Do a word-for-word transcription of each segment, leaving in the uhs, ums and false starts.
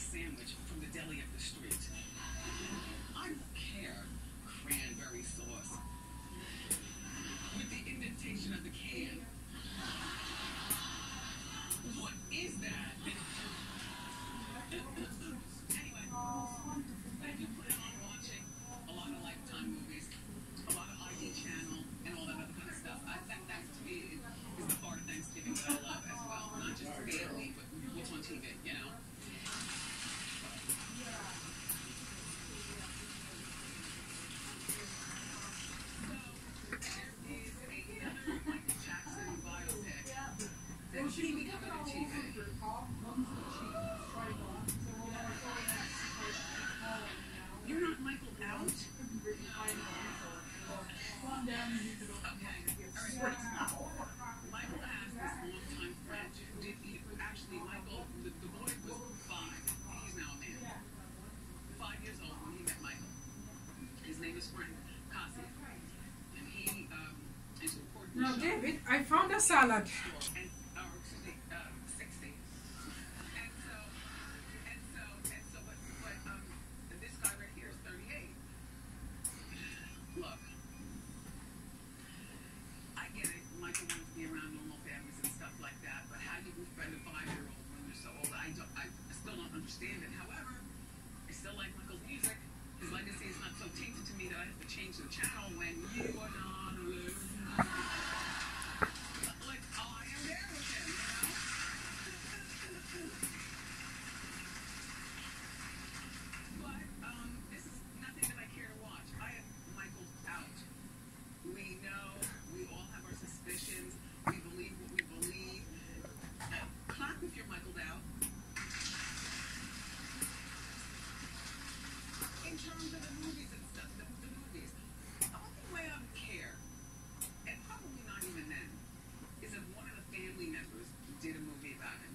sandwich from the deli up the street. I don't care. Cranberry sauce. With the indentation of the can. What is that? Anyway, I do plan on watching a lot of Lifetime movies, a lot of I D Channel, and all that other kind of stuff. I, that, that to me is the part of Thanksgiving that I love as well. Not just family, but what's on T V, you know? You're not Michael out? Okay. All right. Michael has this longtime friend who did he, actually Michael, the, the boy was five. He's now a man. Five years old when he met Michael. His name is Frank Kasi. And he um, is reported. Now, David, I found a salad. And, or, excuse me, uh, sixty. And so, and so, and so, but, but um, this guy right here is thirty-eight. Look, I get it. Michael wants to be around normal families and stuff like that, but how do you befriend a five-year-old when you're so old? I don't, I still don't understand it. However, I still like Michael's music. His legacy is not so tainted to me that I have to change the channel when you are not living. Like, oh, I am there with him, you know? But, um, this is nothing that I care to watch. I have Michael's out. We know, we all have our suspicions. We believe what we believe. Uh, clap if you're Michael's out. In terms of the movies and stuff, the, the movies, the only way I would care, and probably not even then, is if one of the family members did a movie about him.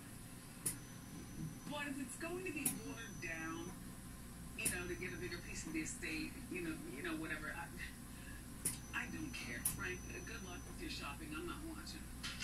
But if it's going to be watered down, you know, to get a bigger piece of the estate, you know, you know, whatever, I, I don't care, Frank. Good luck with your shopping. I'm not watching.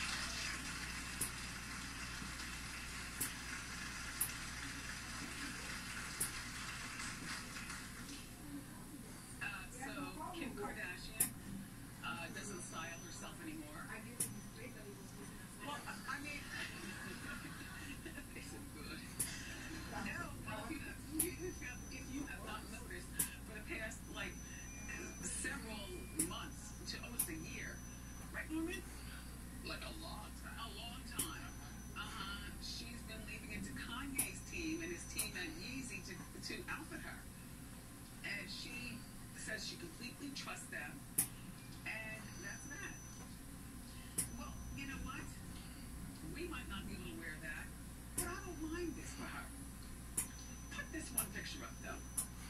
Uh, so, Kim Kardashian uh, doesn't style herself anymore. Well, I, I mean, they said good. No, well, if you, have, if, you have, if you have not noticed, for the past, like, several months to almost a year, right, Norman? Like a long time. A long time. Uh-huh. She's been leaving it to Kanye's team and his team at Yeezy to, to outfit her. And she says she completely trusts them. And that's that. Well, you know what? We might not be able to wear that, but I don't mind this for her. Put this one picture up, though.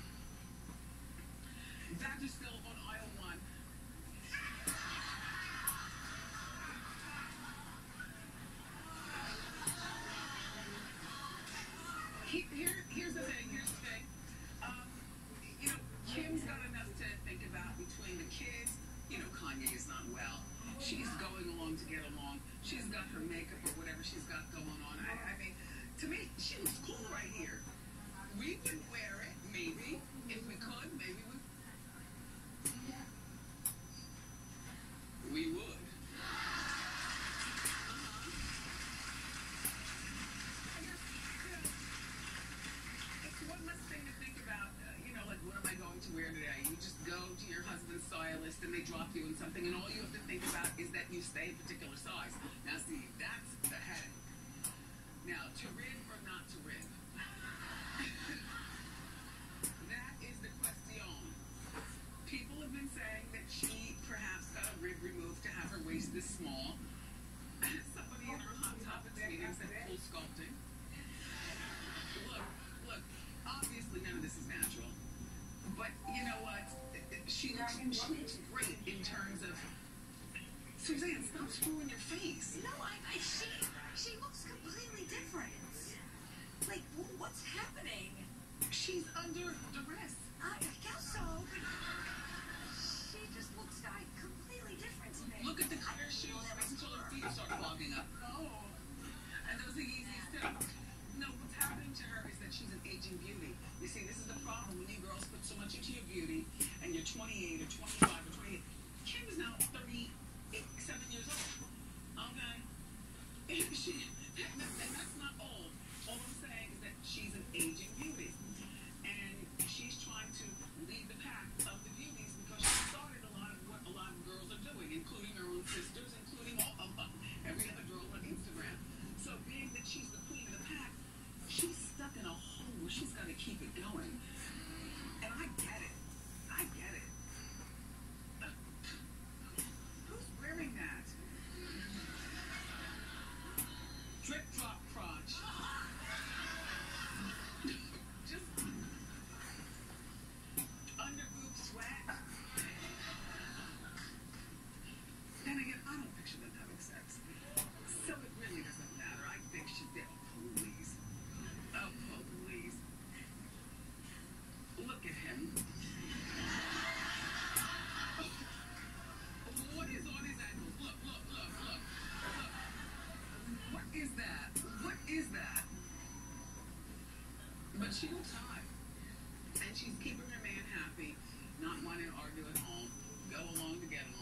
That is still on aisle one. He, here, here's the thing, here's the thing. Um, you know, Kim's got enough to think about between the kids. You know, Kanye is not well. She's going along to get along. She's got her makeup or whatever she's got going on. I, I mean, to me, she looks cool right here. We would wear it, maybe. If we could, maybe we We would. It's one less thing to think about, uh, you know, like, what am I going to wear today? You just go to your husband's stylist and they drop you in something, and all you have to think about is that you stay a particular size. Now, see, that's the head. Now, to rib or not to rib? That is the question. People have been saying that she perhaps got a rib removed to have her waist this small. Somebody in her Hot Topics meeting said full sculpting. Look, look, obviously none of this is natural. But you know what? She looks, she looks great in terms of... Suzanne, stop screwing your face. No, I, I she, she looks completely different. Like, what's happening? She's under duress. I, I guess so, but she just looks like completely different to me. Look at the clear shoes. Wait until her feet start clogging up. Oh. And those are Yeezys too. No, what's happening to her is that But she looks hot. And she's keeping her man happy, not wanting to argue at home, go along to get along.